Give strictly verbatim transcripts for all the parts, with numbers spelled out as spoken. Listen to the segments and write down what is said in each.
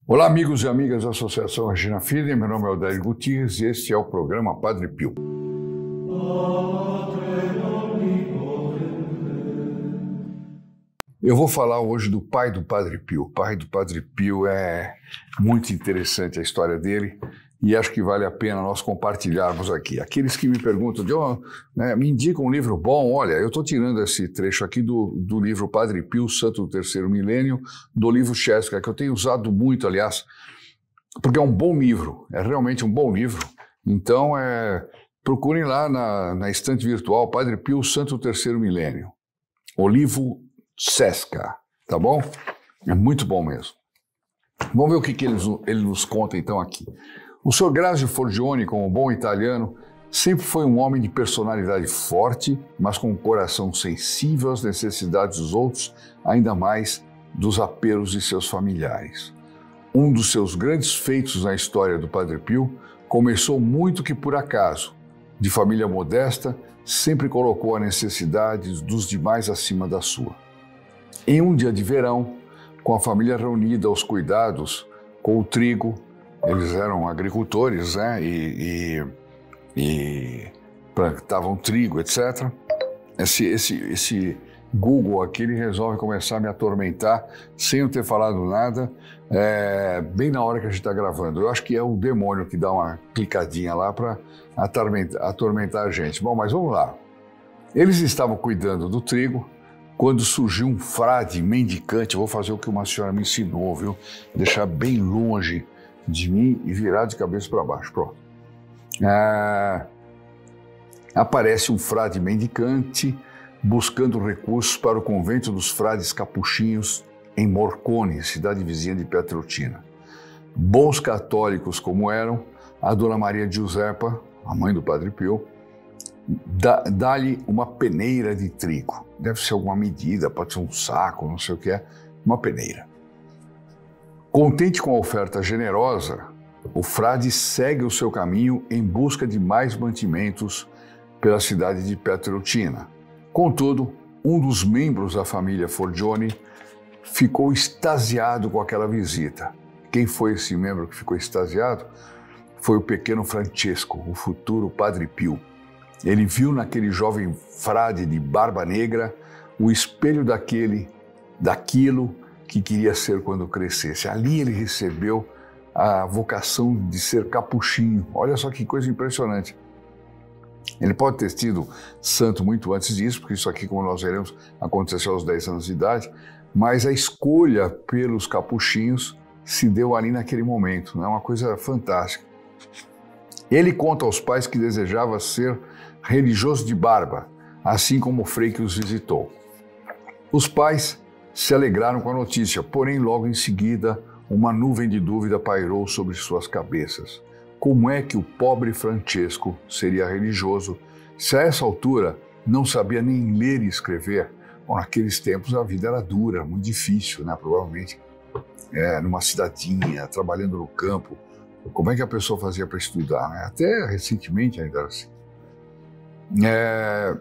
Olá, amigos e amigas da Associação Regina Filho, meu nome é Odair Gutierrez e este é o programa Padre Pio. Eu vou falar hoje do pai do Padre Pio. O pai do Padre Pio é muito interessante a história dele e acho que vale a pena nós compartilharmos aqui. Aqueles que me perguntam, de, oh, né, me indicam um livro bom, olha, eu estou tirando esse trecho aqui do, do livro Padre Pio, Santo do Terceiro Milênio, do livro Chesca, que eu tenho usado muito, aliás, porque é um bom livro, é realmente um bom livro. Então, é, procurem lá na, na estante virtual Padre Pio, Santo do Terceiro Milênio, o livro Chesca, tá bom? É muito bom mesmo. Vamos ver o que, que ele, ele nos conta então aqui. O senhor Grazio Forgione, como bom italiano, sempre foi um homem de personalidade forte, mas com um coração sensível às necessidades dos outros, ainda mais dos apelos de seus familiares. Um dos seus grandes feitos na história do Padre Pio começou muito que por acaso. De família modesta, sempre colocou a necessidade dos demais acima da sua. Em um dia de verão, com a família reunida aos cuidados com o trigo, eles eram agricultores, né, e, e, e plantavam trigo, etcétera. Esse, esse, esse Google aqui, ele resolve começar a me atormentar sem eu ter falado nada, é, bem na hora que a gente está gravando. Eu acho que é o demônio que dá uma clicadinha lá para atormentar, atormentar a gente. Bom, mas vamos lá. Eles estavam cuidando do trigo quando surgiu um frade mendicante. Eu vou fazer o que uma senhora me ensinou, viu? Deixar bem longe de mim e virar de cabeça para baixo. Pronto. Ah, aparece um frade mendicante buscando recursos para o convento dos frades capuchinhos em Morcone, cidade vizinha de Pietrelcina. Bons católicos como eram, a Dona Maria de Giuseppa, a mãe do Padre Pio, dá, dá-lhe uma peneira de trigo. Deve ser alguma medida, pode ser um saco, não sei o que é, uma peneira. Contente com a oferta generosa, o frade segue o seu caminho em busca de mais mantimentos pela cidade de Pietrelcina. Contudo, um dos membros da família Forgione ficou extasiado com aquela visita. Quem foi esse membro que ficou extasiado? Foi o pequeno Francesco, o futuro Padre Pio. Ele viu naquele jovem frade de barba negra o espelho daquele, daquilo que queria ser quando crescesse. Ali ele recebeu a vocação de ser capuchinho. Olha só que coisa impressionante. Ele pode ter sido santo muito antes disso, porque isso aqui, como nós veremos, aconteceu aos dez anos de idade, mas a escolha pelos capuchinhos se deu ali naquele momento. É uma coisa fantástica. Ele conta aos pais que desejava ser religioso de barba, assim como o frei que os visitou. Os pais se alegraram com a notícia, porém logo em seguida uma nuvem de dúvida pairou sobre suas cabeças. Como é que o pobre Francesco seria religioso se a essa altura não sabia nem ler e escrever? Bom, naqueles tempos a vida era dura, muito difícil, né? Provavelmente é, numa cidadinha, trabalhando no campo. Como é que a pessoa fazia para estudar? Né? Até recentemente ainda era assim. É...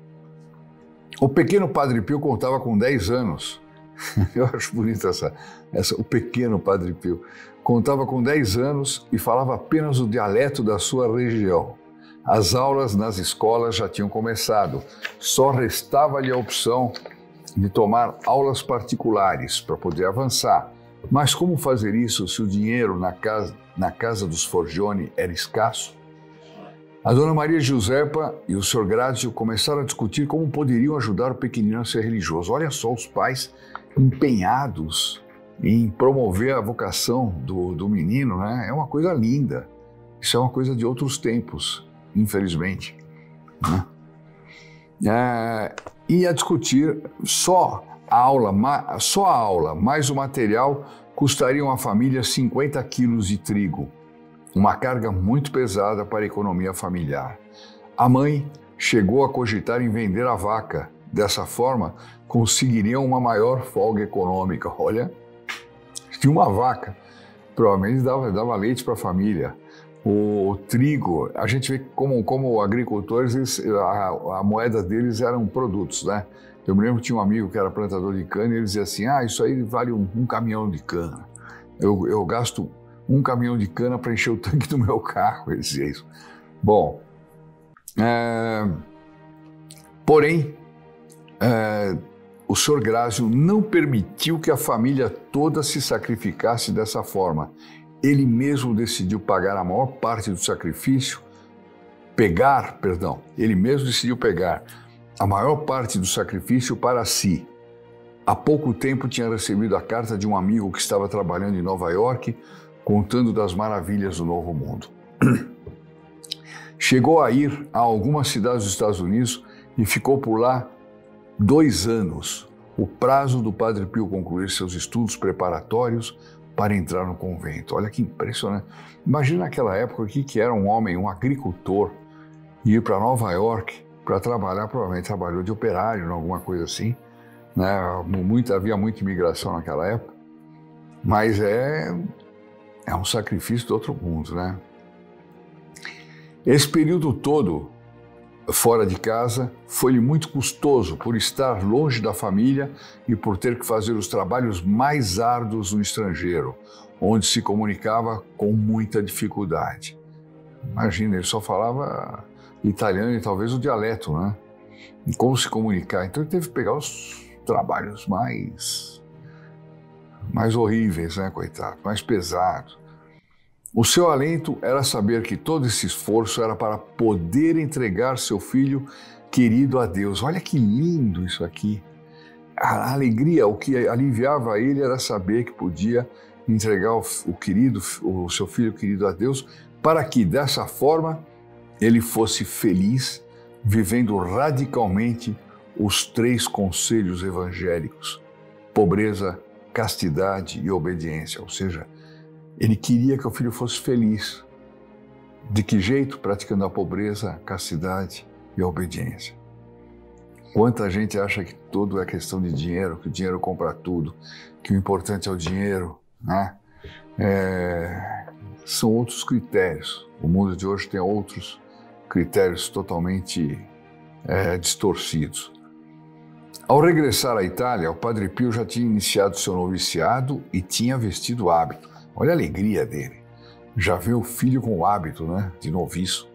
O pequeno Padre Pio contava com dez anos. Eu acho bonito essa, essa, o pequeno Padre Pio. Contava com dez anos e falava apenas o dialeto da sua região. As aulas nas escolas já tinham começado. Só restava-lhe a opção de tomar aulas particulares para poder avançar. Mas como fazer isso se o dinheiro na casa, na casa dos Forgione era escasso? A Dona Maria Giuseppa e o senhor Grazio começaram a discutir como poderiam ajudar o pequenino a ser religioso. Olha só, os pais empenhados em promover a vocação do, do menino, né? É uma coisa linda. Isso é uma coisa de outros tempos, infelizmente. Né? É, e a discutir só a aula, só a aula, mais o material, custariam à família cinquenta quilos de trigo. Uma carga muito pesada para a economia familiar. A mãe chegou a cogitar em vender a vaca. Dessa forma, conseguiriam uma maior folga econômica. Olha, tinha uma vaca, provavelmente dava, dava leite para a família. O, o trigo, a gente vê como, como agricultores, eles, a, a moeda deles eram produtos, né? Eu me lembro que tinha um amigo que era plantador de cana e ele dizia assim, ah, isso aí vale um, um caminhão de cana. eu, eu gasto um caminhão de cana para encher o tanque do meu carro, ele dizia isso. Bom, é, porém, é, o senhor Grásio não permitiu que a família toda se sacrificasse dessa forma. Ele mesmo decidiu pagar a maior parte do sacrifício, pegar, perdão, ele mesmo decidiu pegar a maior parte do sacrifício para si. Há pouco tempo tinha recebido a carta de um amigo que estava trabalhando em Nova York, contando das maravilhas do Novo Mundo. Chegou a ir a algumas cidades dos Estados Unidos e ficou por lá dois anos, o prazo do Padre Pio concluir seus estudos preparatórios para entrar no convento. Olha que impressionante. Imagina naquela época o que era um homem, um agricultor, ir para Nova York para trabalhar, provavelmente trabalhou de operário, alguma coisa assim, né? Muito, havia muita imigração naquela época, mas é, é um sacrifício do outro mundo, né? Esse período todo fora de casa foi-lhe muito custoso por estar longe da família e por ter que fazer os trabalhos mais árduos no estrangeiro, onde se comunicava com muita dificuldade. Imagina, ele só falava italiano e talvez o dialeto, né? E como se comunicar? Então ele teve que pegar os trabalhos mais, mais horríveis, né, coitado, mais pesados. O seu alento era saber que todo esse esforço era para poder entregar seu filho querido a Deus. Olha que lindo isso aqui. A alegria, o que aliviava ele era saber que podia entregar o, o querido, o seu filho querido a Deus, para que dessa forma ele fosse feliz, vivendo radicalmente os três conselhos evangélicos: pobreza, castidade e obediência. Ou seja, ele queria que o filho fosse feliz. De que jeito? Praticando a pobreza, a castidade e a obediência. Quanta gente acha que tudo é questão de dinheiro, que o dinheiro compra tudo, que o importante é o dinheiro, né? É... São outros critérios. O mundo de hoje tem outros critérios totalmente é, distorcidos. Ao regressar à Itália, o Padre Pio já tinha iniciado seu noviciado e tinha vestido o hábito. Olha a alegria dele. Já vê o filho com o hábito, né, de noviço.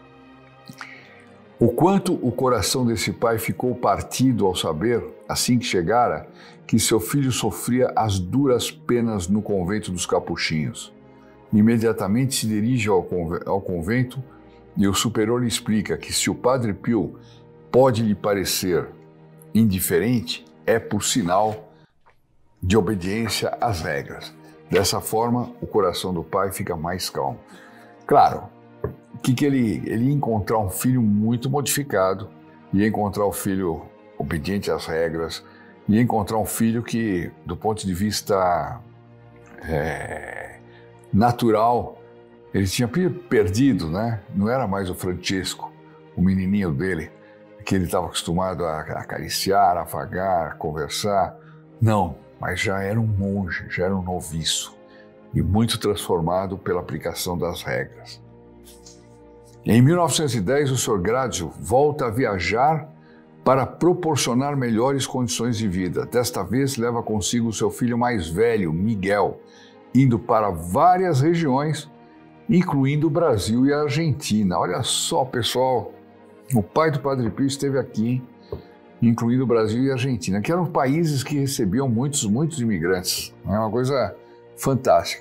O quanto o coração desse pai ficou partido ao saber, assim que chegara, que seu filho sofria as duras penas no convento dos capuchinhos. Imediatamente se dirige ao convento e o superior lhe explica que se o Padre Pio pode lhe parecer indiferente, é por sinal de obediência às regras. Dessa forma, o coração do pai fica mais calmo. Claro, que, que ele, ele ia encontrar um filho muito modificado, ia encontrar o filho obediente às regras, ia encontrar um filho que, do ponto de vista é, natural, ele tinha perdido, né? Não era mais o Francesco, o menininho dele, que ele estava acostumado a acariciar, a afagar, a conversar. Não. Mas já era um monge, já era um noviço, e muito transformado pela aplicação das regras. Em mil novecentos e dez, o senhor Grásio volta a viajar para proporcionar melhores condições de vida. Desta vez, leva consigo o seu filho mais velho, Miguel, indo para várias regiões, incluindo o Brasil e a Argentina. Olha só, pessoal, o pai do Padre Pio esteve aqui, hein? Incluindo o Brasil e a Argentina, que eram países que recebiam muitos, muitos imigrantes. É uma coisa fantástica.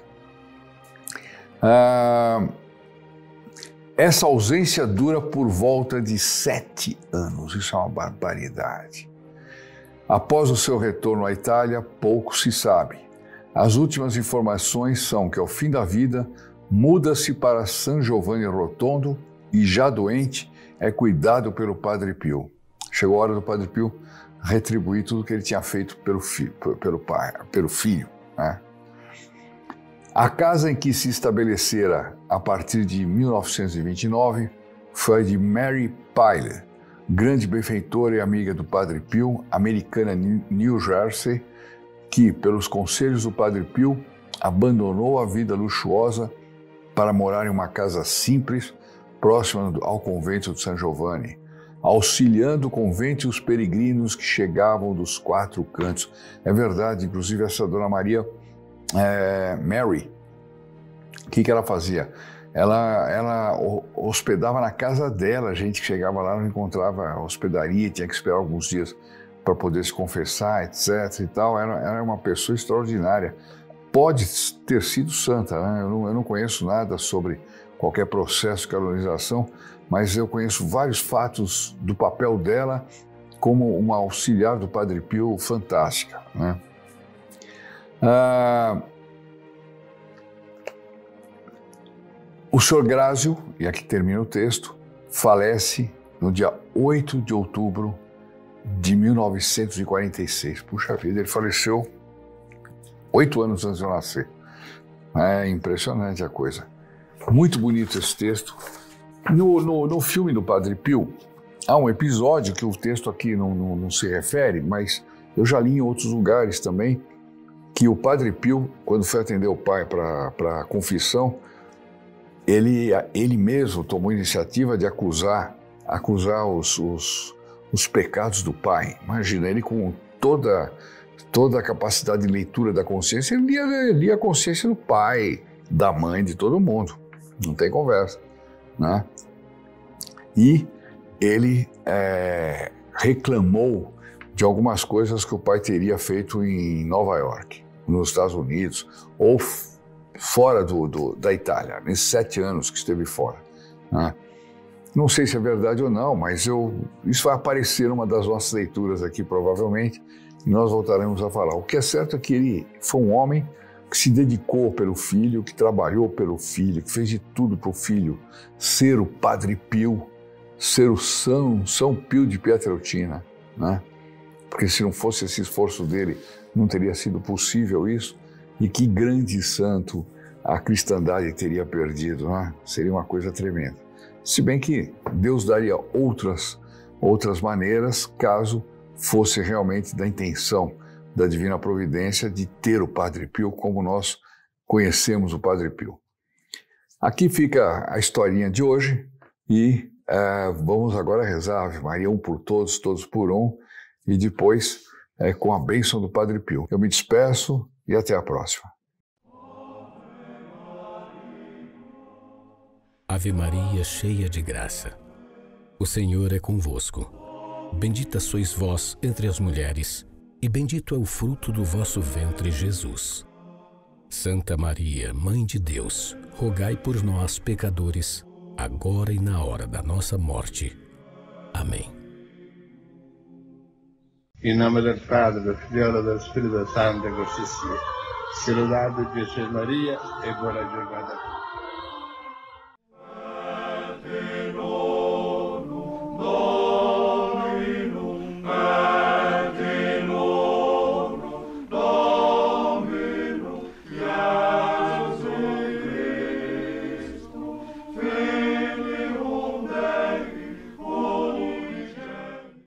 Ah, essa ausência dura por volta de sete anos. Isso é uma barbaridade. Após o seu retorno à Itália, pouco se sabe. As últimas informações são que, ao fim da vida, muda-se para San Giovanni Rotondo e, já doente, é cuidado pelo Padre Pio. Chegou a hora do Padre Pio retribuir tudo que ele tinha feito pelo filho, pelo pai, pelo filho, né? A casa em que se estabelecera a partir de mil novecentos e vinte e nove foi a de Mary Pyle, grande benfeitora e amiga do Padre Pio, americana em New Jersey, que, pelos conselhos do Padre Pio, abandonou a vida luxuosa para morar em uma casa simples, próxima ao convento de San Giovanni, auxiliando o convento e os peregrinos que chegavam dos quatro cantos. É verdade, inclusive essa Dona Maria é, Mary, o que, que ela fazia? Ela, ela hospedava na casa dela, a gente que chegava lá não encontrava hospedaria, tinha que esperar alguns dias para poder se confessar, etc e tal. Era, era uma pessoa extraordinária. Pode ter sido santa, né? Eu não, eu não conheço nada sobre qualquer processo de canonização, mas eu conheço vários fatos do papel dela como uma auxiliar do Padre Pio fantástica, né? Ah, o senhor Grázio, e aqui termina o texto, falece no dia oito de outubro de mil novecentos e quarenta e seis. Puxa vida, ele faleceu oito anos antes de eu nascer. É impressionante a coisa. Muito bonito esse texto. No, no, no filme do Padre Pio, há um episódio que o texto aqui não, não, não se refere, mas eu já li em outros lugares também, que o Padre Pio, quando foi atender o pai para a confissão, ele, ele mesmo tomou a iniciativa de acusar, acusar os, os, os pecados do pai. Imagina, ele com toda... toda a capacidade de leitura da consciência, ele lia, lia a consciência do pai, da mãe, de todo mundo. Não tem conversa, né? E ele é, reclamou de algumas coisas que o pai teria feito em Nova York, nos Estados Unidos, ou fora do, do, da Itália, nesses sete anos que esteve fora, né? Não sei se é verdade ou não, mas eu, isso vai aparecer numa das nossas leituras aqui, provavelmente, e nós voltaremos a falar. O que é certo é que ele foi um homem que se dedicou pelo filho, que trabalhou pelo filho, que fez de tudo para o filho ser o Padre Pio, ser o São, São Pio de Pietrelcina, né? Porque se não fosse esse esforço dele, não teria sido possível isso. E que grande santo a cristandade teria perdido, né? Seria uma coisa tremenda. Se bem que Deus daria outras, outras maneiras, caso fosse realmente da intenção da Divina Providência de ter o Padre Pio como nós conhecemos o Padre Pio. Aqui fica a historinha de hoje e é, vamos agora rezar Ave Maria, um por todos, todos por um, e depois é, com a bênção do Padre Pio. Eu me despeço e até a próxima. Ave Maria, cheia de graça, o Senhor é convosco. Bendita sois vós entre as mulheres, e bendito é o fruto do vosso ventre, Jesus. Santa Maria, Mãe de Deus, rogai por nós, pecadores, agora e na hora da nossa morte. Amém. Em nome do Padre, do Filho e do Espírito Santo, così sia. Se lodato Gesù Maria e buona giornata.